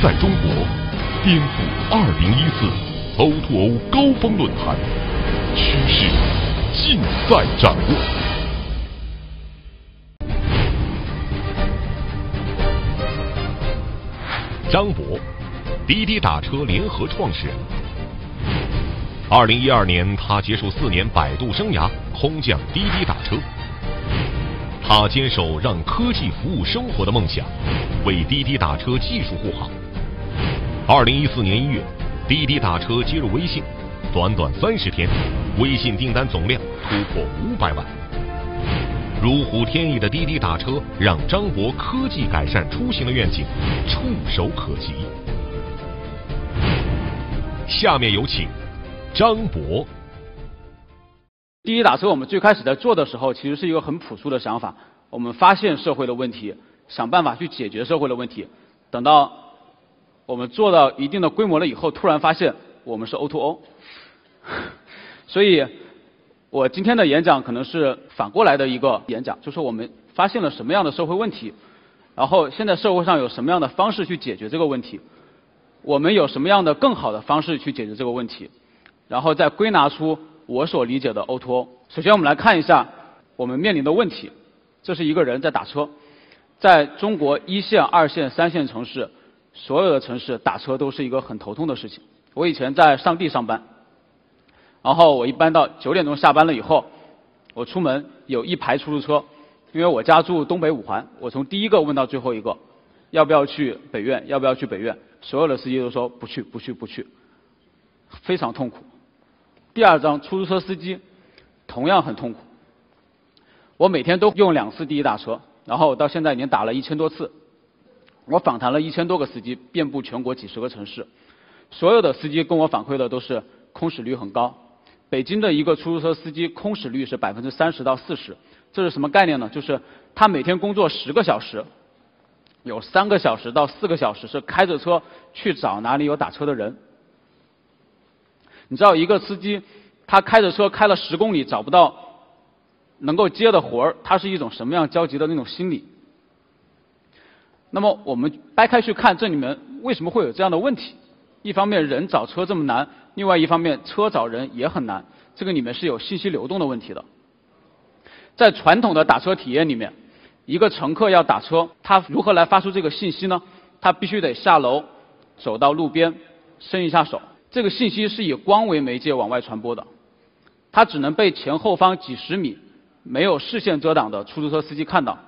在中国，颠覆2014 O2O 高峰论坛，趋势尽在掌握。张博，滴滴打车联合创始人。2012年，他结束4年摆渡生涯，空降滴滴打车。他坚守让科技服务生活的梦想，为滴滴打车技术护航。2014年1月，滴滴打车接入微信，短短30天，微信订单总量突破500万。如虎添翼的滴滴打车，让张博科技改善出行的愿景触手可及。下面有请张博。 滴滴打车我们最开始在做的时候，其实是一个很朴素的想法，我们发现社会的问题，想办法去解决社会的问题。等到我们做到一定的规模了以后，突然发现我们是 O2O， 所以我今天的演讲可能是反过来的一个演讲，就是我们发现了什么样的社会问题，然后现在社会上有什么样的方式去解决这个问题，我们有什么样的更好的方式去解决这个问题，然后再归纳出我所理解的 O2O。 首先我们来看一下我们面临的问题。这是一个人在打车，在中国1线、2线、3线城市，所有的城市打车都是一个很头痛的事情。我以前在上地上班，然后我一般到9点钟下班了以后，我出门有一排出租车，因为我家住东北5环，我从第一个问到最后一个，要不要去北苑，要不要去北苑，所有的司机都说不去不去不去，非常痛苦。第二张出租车司机同样很痛苦，我每天都用2次滴滴打车，然后到现在已经打了1000多次，我访谈了1000多个司机，遍布全国几10个城市，所有的司机跟我反馈的都是空驶率很高。北京的一个出租车司机空驶率是30%到40%，这是什么概念呢？就是他每天工作10个小时，有3个小时到4个小时是开着车去找哪里有打车的人。你知道一个司机他开着车开了10公里找不到能够接的活儿，他是一种什么样焦急的那种心理？那么我们掰开去看，这里面为什么会有这样的问题？一方面人找车这么难，另外一方面车找人也很难，这个里面是有信息流动的问题的。在传统的打车体验里面，一个乘客要打车，他如何来发出这个信息呢？他必须得下楼，走到路边，伸一下手。这个信息是以光为媒介往外传播的，它只能被前后方几十米没有视线遮挡的出租车司机看到。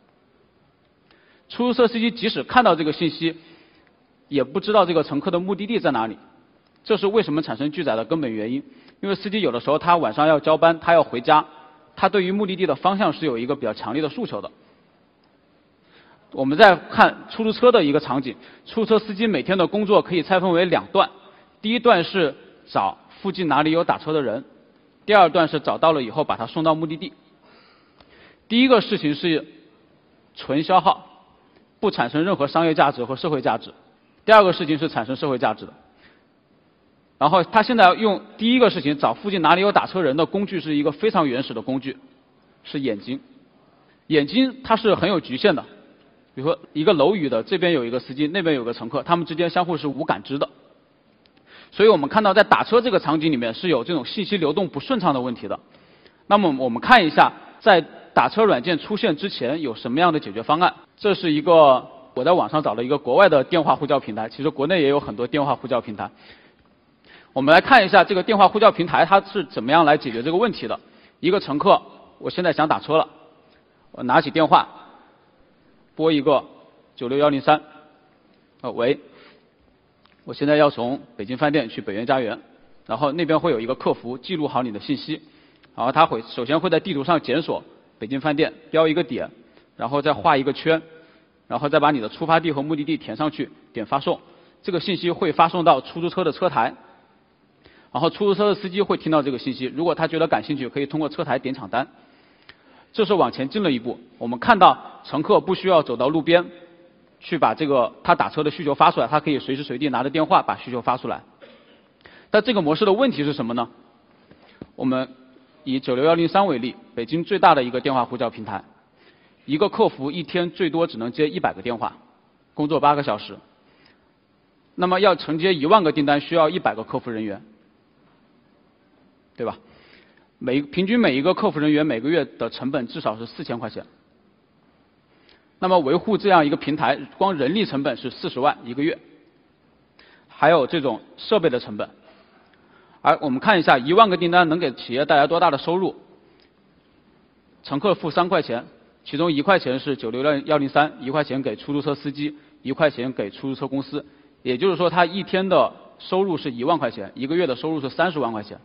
出租车司机即使看到这个信息，也不知道这个乘客的目的地在哪里，这是为什么产生拒载的根本原因。因为司机有的时候他晚上要交班，他要回家，他对于目的地的方向是有一个比较强烈的诉求的。我们再看出租车的一个场景，出租车司机每天的工作可以拆分为2段，第一段是找附近哪里有打车的人，第二段是找到了以后把他送到目的地。第一个事情是纯消耗，不产生任何商业价值和社会价值。第二个事情是产生社会价值的。然后他现在用第一个事情找附近哪里有打车人的工具是一个非常原始的工具，是眼睛。眼睛它是很有局限的，比如说一个楼宇的这边有一个司机，那边有个乘客，他们之间相互是无感知的。所以我们看到在打车这个场景里面是有这种信息流动不顺畅的问题的。那么我们看一下在打车软件出现之前有什么样的解决方案。这是一个我在网上找了一个国外的电话呼叫平台，其实国内也有很多电话呼叫平台。我们来看一下这个电话呼叫平台它是怎么样来解决这个问题的。一个乘客，我现在想打车了，我拿起电话拨一个96103，喂，我现在要从北京饭店去北苑家园，然后那边会有一个客服记录好你的信息，然后他会首先会在地图上检索北京饭店，标一个点，然后再画一个圈，然后再把你的出发地和目的地填上去，点发送。这个信息会发送到出租车的车台，然后出租车的司机会听到这个信息，如果他觉得感兴趣，可以通过车台点抢单。这是往前进了一步，我们看到乘客不需要走到路边去把这个他打车的需求发出来，他可以随时随地拿着电话把需求发出来。但这个模式的问题是什么呢？我们以96103为例，北京最大的一个电话呼叫平台，一个客服一天最多只能接100个电话，工作8个小时。 那么要承接1万个订单需要100个客服人员，对吧？平均每一个客服人员每个月的成本至少是4000块钱。那么维护这样一个平台，光人力成本是40万一个月，还有这种设备的成本。而我们看一下1万个订单能给企业带来多大的收入。乘客付3块钱，其中1块钱是96103，1块钱给出租车司机，1块钱给出租车公司。也就是说，他一天的收入是1万块钱，一个月的收入是30万块钱。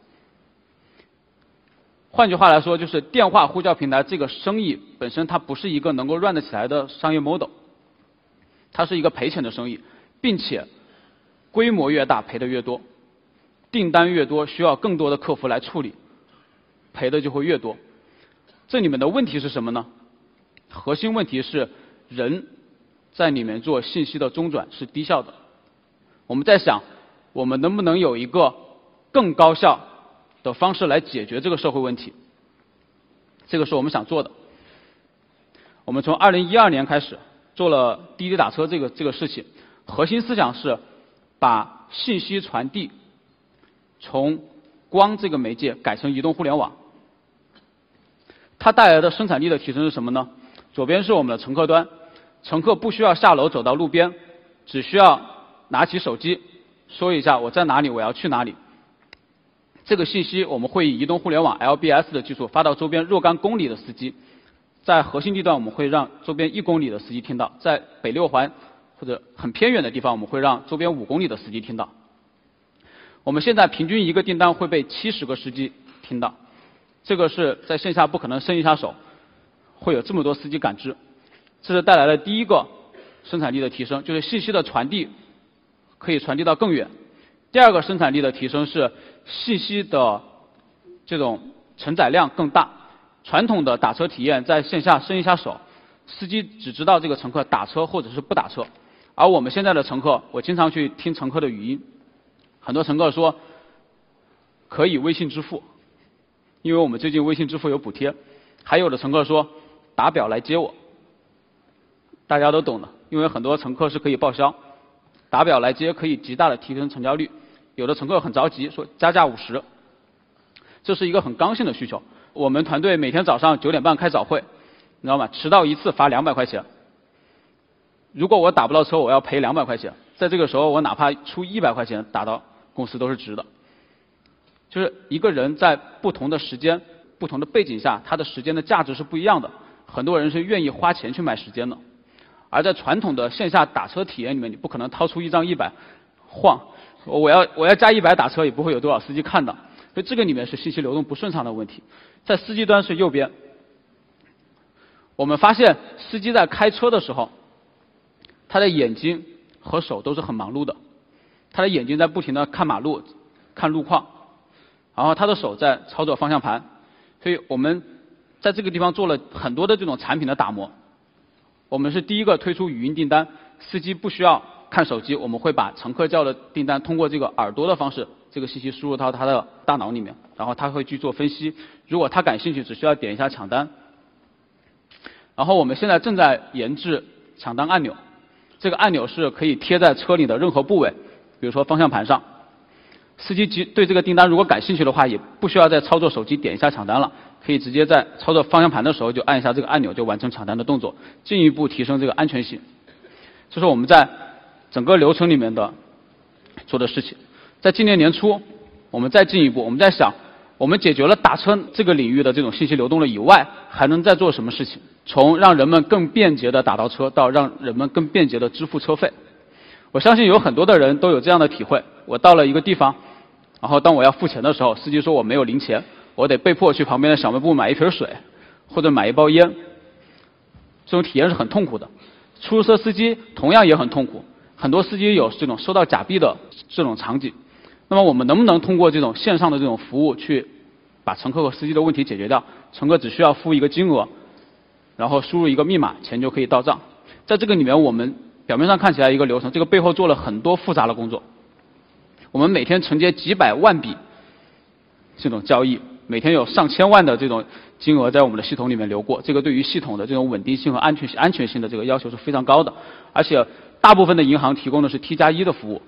换句话来说，就是电话呼叫平台这个生意本身它不是一个能够 run 得起来的商业 model， 它是一个赔钱的生意，并且规模越大赔的越多，订单越多需要更多的客服来处理，赔的就会越多。这里面的问题是什么呢？核心问题是人在里面做信息的中转是低效的。我们在想，我们能不能有一个更高效的方式来解决这个社会问题？这个是我们想做的。我们从2012年开始做了滴滴打车这个事情，核心思想是把信息传递从光这个媒介改成移动互联网。它带来的生产力的提升是什么呢？左边是我们的乘客端，乘客不需要下楼走到路边，只需要拿起手机说一下我在哪里，我要去哪里。这个信息我们会以移动互联网 LBS 的技术发到周边若干公里的司机，在核心地段我们会让周边1公里的司机听到，在北6环或者很偏远的地方我们会让周边5公里的司机听到。我们现在平均一个订单会被70个司机听到，这个是在线下不可能伸一下手会有这么多司机感知。这是带来的第一个生产力的提升，就是信息的传递可以传递到更远。第二个生产力的提升是信息的这种承载量更大。传统的打车体验在线下伸一下手，司机只知道这个乘客打车或者是不打车。而我们现在的乘客，我经常去听乘客的语音，很多乘客说可以微信支付，因为我们最近微信支付有补贴。还有的乘客说打表来接我，大家都懂的，因为很多乘客是可以报销，打表来接可以极大的提升成交率。有的乘客很着急，说加价50，这是一个很刚性的需求。我们团队每天早上9点半开早会，你知道吗？迟到一次罚200块钱。如果我打不到车，我要赔200块钱。在这个时候，我哪怕出100块钱打到公司都是值的。就是一个人在不同的时间、不同的背景下，他的时间的价值是不一样的。很多人是愿意花钱去买时间的。而在传统的线下打车体验里面，你不可能掏出一张100晃，我要加100打车，也不会有多少司机看到。所以这个里面是信息流动不顺畅的问题。在司机端是右边，我们发现司机在开车的时候，他的眼睛和手都是很忙碌的。他的眼睛在不停地看马路、看路况，然后他的手在操作方向盘。所以我们在这个地方做了很多的这种产品的打磨。我们是第一个推出语音订单，司机不需要看手机，我们会把乘客叫的订单通过这个耳朵的方式，这个信息输入到他的大脑里面，然后他会去做分析。如果他感兴趣，只需要点一下抢单。然后我们现在正在研制抢单按钮，这个按钮是可以贴在车里的任何部位，比如说方向盘上。司机对这个订单如果感兴趣的话，也不需要再操作手机点一下抢单了，可以直接在操作方向盘的时候就按一下这个按钮，就完成抢单的动作，进一步提升这个安全性。这是我们在整个流程里面的做的事情。在今年年初，我们再进一步，我们在想，我们解决了打车这个领域的这种信息流动了以外，还能再做什么事情？从让人们更便捷的打到车，到让人们更便捷的支付车费。我相信有很多的人都有这样的体会。我到了一个地方，然后当我要付钱的时候，司机说我没有零钱，我得被迫去旁边的小卖部买一瓶水，或者买一包烟。这种体验是很痛苦的。出租车司机同样也很痛苦，很多司机有这种收到假币的这种场景。那么我们能不能通过这种线上的这种服务去把乘客和司机的问题解决掉？乘客只需要付一个金额，然后输入一个密码，钱就可以到账。在这个里面，我们表面上看起来一个流程，这个背后做了很多复杂的工作。我们每天承接几百万笔这种交易，每天有上千万的这种金额在我们的系统里面流过，这个对于系统的这种稳定性和安全性的这个要求是非常高的。而且大部分的银行提供的是 T+1的服务，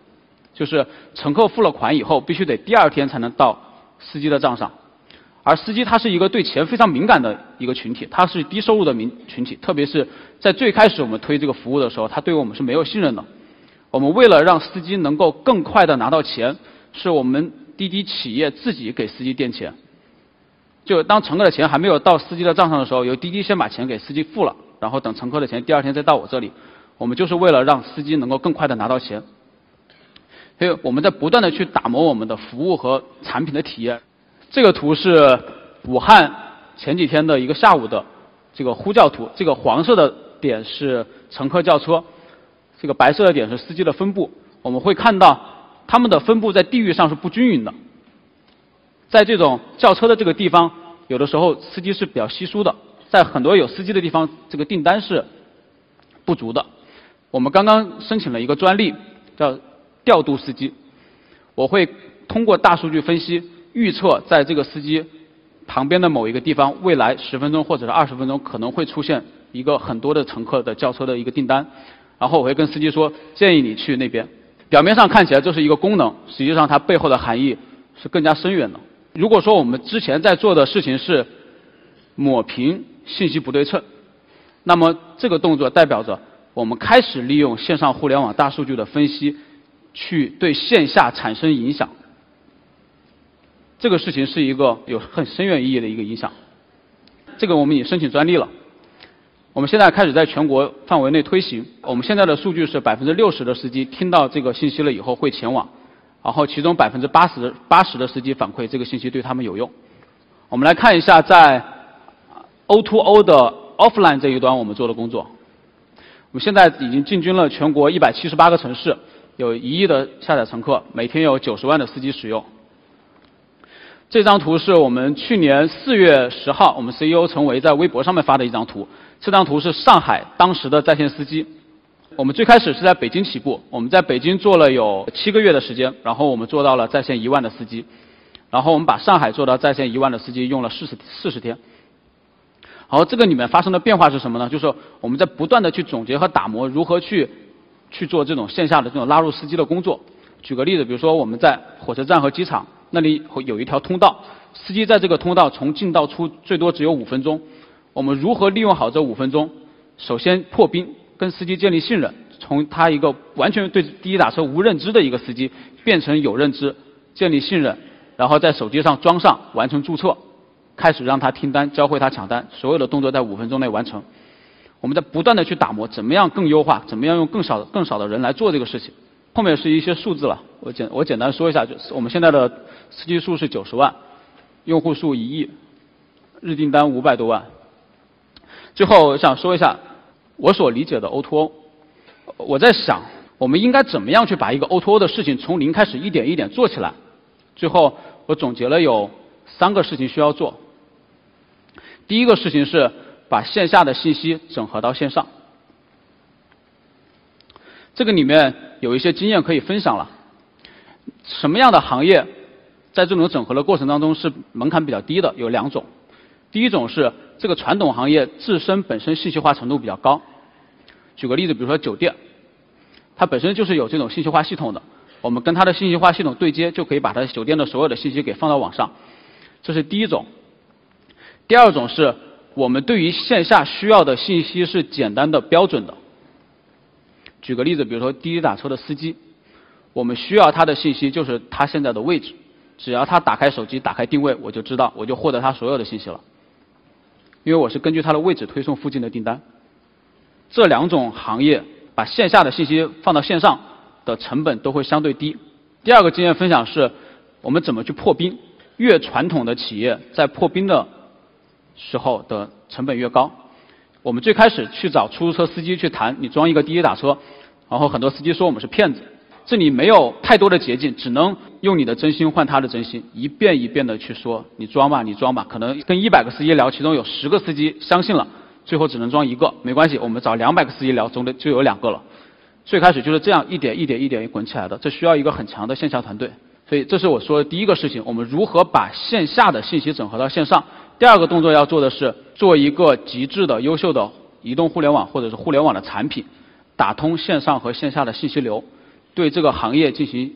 就是乘客付了款以后，必须得第2天才能到司机的账上。而司机他是一个对钱非常敏感的一个群体，他是低收入的群体，特别是在最开始我们推这个服务的时候，他对我们是没有信任的。我们为了让司机能够更快的拿到钱，是我们滴滴企业自己给司机垫钱。就当乘客的钱还没有到司机的账上的时候，由滴滴先把钱给司机付了，然后等乘客的钱第2天再到我这里。我们就是为了让司机能够更快的拿到钱。所以我们在不断的去打磨我们的服务和产品的体验。这个图是武汉前几天的一个下午的这个呼叫图，这个黄色的点是乘客叫车，这个白色的点是司机的分布。我们会看到他们的分布在地域上是不均匀的。在这种叫车的这个地方，有的时候司机是比较稀疏的，在很多有司机的地方，这个订单是不足的。我们刚刚申请了一个专利，叫调度司机。我会通过大数据分析，预测在这个司机旁边的某一个地方，未来10分钟或者是20分钟可能会出现一个很多的乘客的叫车的一个订单，然后我会跟司机说，建议你去那边。表面上看起来这是一个功能，实际上它背后的含义是更加深远的。如果说我们之前在做的事情是抹平信息不对称，那么这个动作代表着我们开始利用线上互联网大数据的分析，去对线下产生影响。这个事情是一个有很深远意义的一个影响。这个我们已申请专利了，我们现在开始在全国范围内推行。我们现在的数据是60%的司机听到这个信息了以后会前往，然后其中80%的司机反馈这个信息对他们有用。我们来看一下在 O2O 的 offline 这一端我们做的工作。我们现在已经进军了全国178个城市，有1亿的下载乘客，每天有90万的司机使用。这张图是我们去年4月10号，我们 CEO 陈维在微博上面发的一张图。这张图是上海当时的在线司机。我们最开始是在北京起步，我们在北京做了有7个月的时间，然后我们做到了在线1万的司机，然后我们把上海做到在线1万的司机用了40天。然后这个里面发生的变化是什么呢？就是我们在不断的去总结和打磨如何去做这种线下的这种拉入司机的工作。举个例子，比如说我们在火车站和机场那里有一条通道，司机在这个通道从进到出最多只有5分钟，我们如何利用好这5分钟？首先破冰，跟司机建立信任，从他一个完全对滴滴打车无认知的一个司机变成有认知，建立信任，然后在手机上装上完成注册，开始让他听单，教会他抢单，所有的动作在5分钟内完成。我们在不断的去打磨，怎么样更优化，怎么样用更少的人来做这个事情。后面是一些数字了，我简单说一下，就是我们现在的司机数是90万，用户数1亿，日订单500多万。最后我想说一下我所理解的 O2O。我在想，我们应该怎么样去把一个 O2O 的事情从零开始一点一点做起来。最后我总结了有3个事情需要做。第一个事情是把线下的信息整合到线上。这个里面有一些经验可以分享了。什么样的行业在这种整合的过程当中是门槛比较低的？有2种。第一种是这个传统行业自身本身信息化程度比较高。举个例子，比如说酒店，它本身就是有这种信息化系统的，我们跟它的信息化系统对接，就可以把它酒店的所有的信息给放到网上。这是第一种。第二种是我们对于线下需要的信息是简单的标准的。举个例子，比如说滴滴打车的司机，我们需要他的信息就是他现在的位置，只要他打开手机打开定位，我就知道，我就获得他所有的信息了，因为我是根据他的位置推送附近的订单。这2种行业把线下的信息放到线上的成本都会相对低。第二个经验分享是我们怎么去破冰。越传统的企业在破冰的时候的成本越高。我们最开始去找出租车司机去谈，你装一个滴滴打车，然后很多司机说我们是骗子。这里没有太多的捷径，只能用你的真心换他的真心，一遍一遍的去说你装吧，你装吧。可能跟100个司机聊，其中有10个司机相信了，最后只能装1个，没关系，我们找200个司机聊，总得就有2个了。最开始就是这样一点一点滚起来的，这需要一个很强的线下团队。所以这是我说的第一个事情，我们如何把线下的信息整合到线上。第二个动作要做的是做一个极致的优秀的移动互联网或者是互联网的产品，打通线上和线下的信息流，对这个行业进行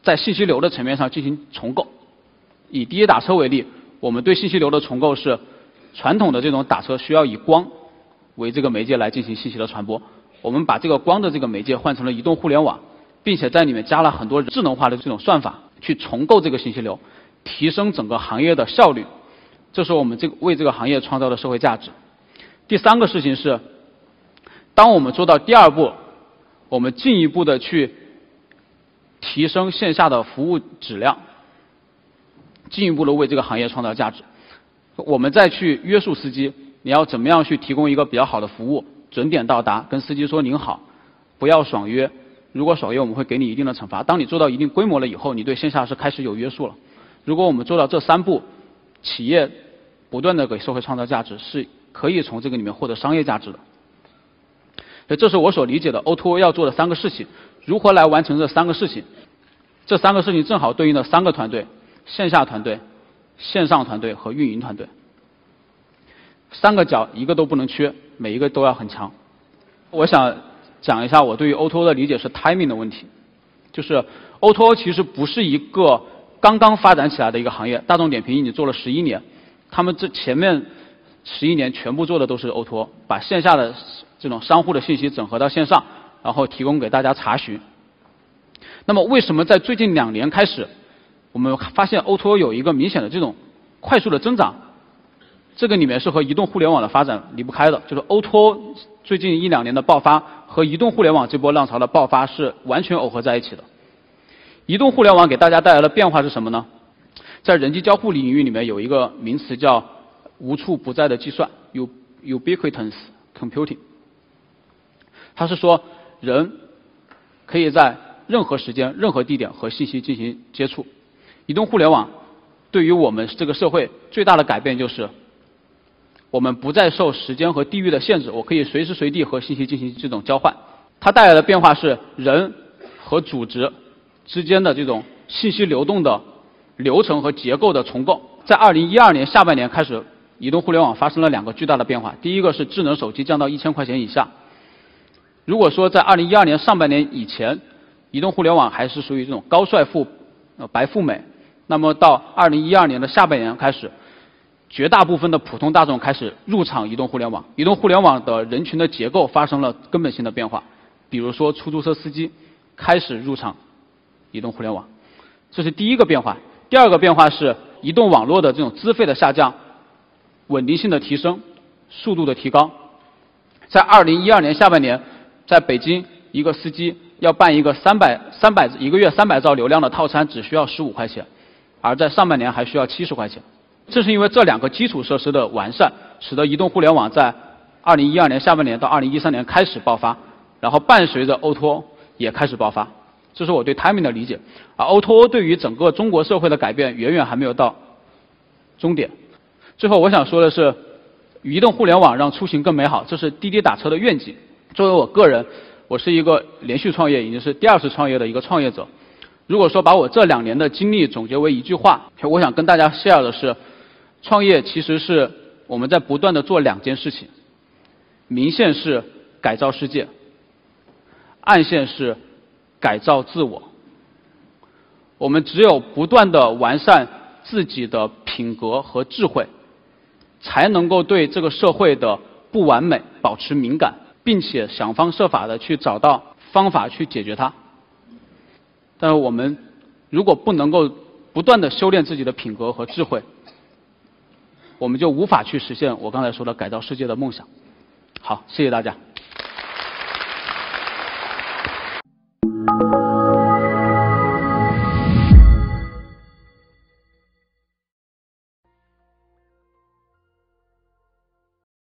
在信息流的层面上进行重构。以滴滴打车为例，我们对信息流的重构是传统的这种打车需要以光为这个媒介来进行信息的传播，我们把这个光的这个媒介换成了移动互联网，并且在里面加了很多智能化的这种算法，去重构这个信息流，提升整个行业的效率。这是我们为这个行业创造的社会价值。第三个事情是，当我们做到第二步，我们进一步的去提升线下的服务质量，进一步的为这个行业创造价值。我们再去约束司机，你要怎么样去提供一个比较好的服务，准点到达，跟司机说您好，不要爽约，如果爽约我们会给你一定的惩罚。当你做到一定规模了以后，你对线下是开始有约束了。如果我们做到这三步，企业不断的给社会创造价值，是可以从这个里面获得商业价值的。所以这是我所理解的 O2O 要做的3个事情。如何来完成这3个事情？这3个事情正好对应的3个团队：线下团队、线上团队和运营团队。3个角一个都不能缺，每一个都要很强。我想讲一下我对于 O2O 的理解是 timing 的问题，就是 O2O 其实不是一个刚刚发展起来的一个行业。大众点评已经做了11年，他们这前面11年全部做的都是 O2O， 把线下的这种商户的信息整合到线上，然后提供给大家查询。那么为什么在最近2年开始，我们发现 O2O 有一个明显的这种快速的增长？这个里面是和移动互联网的发展离不开的，就是 O2O 最近1-2年的爆发和移动互联网这波浪潮的爆发是完全耦合在一起的。移动互联网给大家带来的变化是什么呢？在人机交互领域里面有一个名词叫无处不在的计算 ubiquitous computing， 它是说人可以在任何时间、任何地点和信息进行接触。移动互联网对于我们这个社会最大的改变就是，我们不再受时间和地域的限制，我可以随时随地和信息进行这种交换。它带来的变化是人和组织之间的这种信息流动的流程和结构的重构。在2012年下半年开始，移动互联网发生了2个巨大的变化。第一个是智能手机降到1000块钱以下。如果说在2012年上半年以前，移动互联网还是属于这种高帅富、白富美，那么到2012年的下半年开始，绝大部分的普通大众开始入场移动互联网。移动互联网的人群的结构发生了根本性的变化，比如说出租车司机开始入场移动互联网，这是第一个变化。第二个变化是移动网络的这种资费的下降，稳定性的提升，速度的提高。在2012年下半年，在北京一个司机要办一个一个月300兆流量的套餐只需要15块钱，而在上半年还需要70块钱。正是因为这2个基础设施的完善，使得移动互联网在2012年下半年到2013年开始爆发，然后伴随着 O2O 也开始爆发。这是我对 timing 的理解。而 O2O 对于整个中国社会的改变远远还没有到终点。最后我想说的是，移动互联网让出行更美好，这是滴滴打车的愿景。作为我个人，我是一个连续创业，已经是第2次创业的一个创业者。如果说把我这2年的经历总结为一句话，我想跟大家 share 的是，创业其实是我们在不断的做2件事情，明线是改造世界，暗线是改造自我。我们只有不断的完善自己的品格和智慧，才能够对这个社会的不完美保持敏感，并且想方设法的去找到方法去解决它。但是我们如果不能够不断的修炼自己的品格和智慧，我们就无法去实现我刚才说的改造世界的梦想。好，谢谢大家。